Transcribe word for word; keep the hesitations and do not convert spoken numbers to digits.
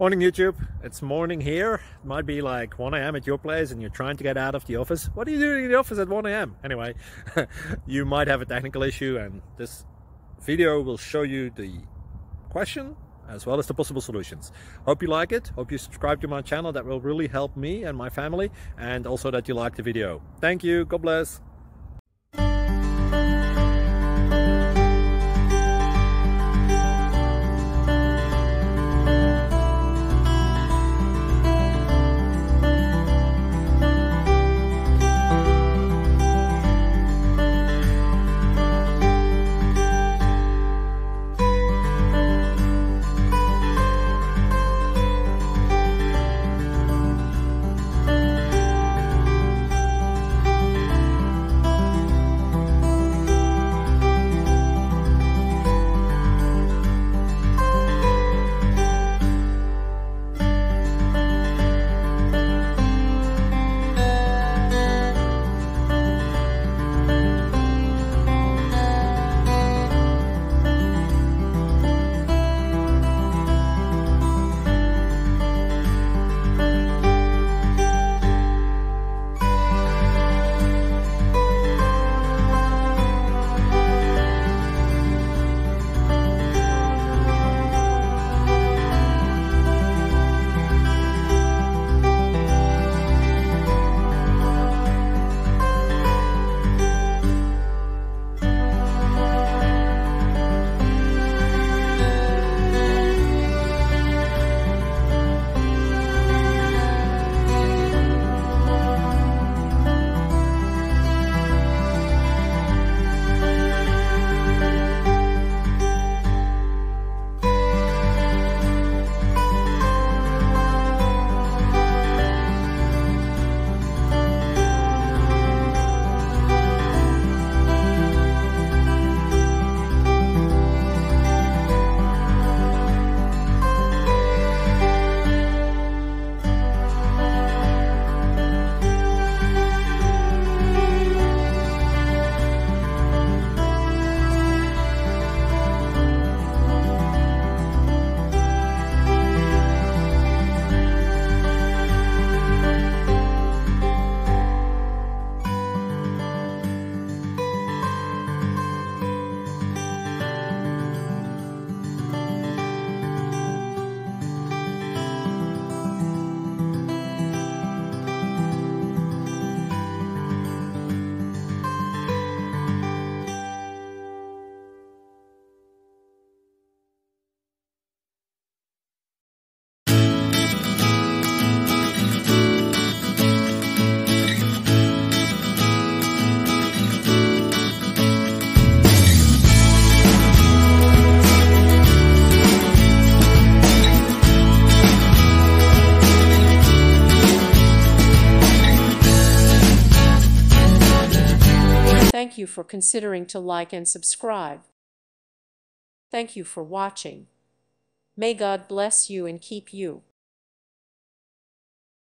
Morning YouTube, it's morning here. It might be like one A M at your place and you're trying to get out of the office. What are you doing in the office at one A M? Anyway, you might have a technical issue and this video will show you the question as well as the possible solutions. Hope you like it, hope you subscribe to my channel. That will really help me and my family, and also that you like the video. Thank you, God bless. Thank you for considering to like and subscribe. Thank you for watching. May God bless you and keep you.